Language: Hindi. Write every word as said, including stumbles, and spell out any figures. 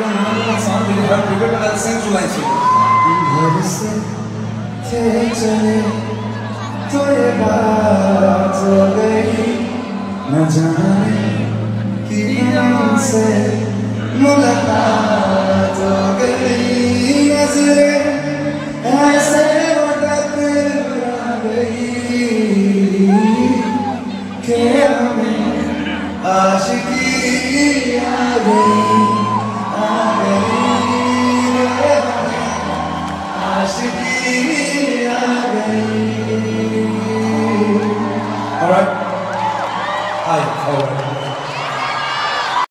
song will have cricket and I'll sing two lines for you. घर से थे चले तो ये बात हो गई न जाने किन से मुलाकात हो गई नजरें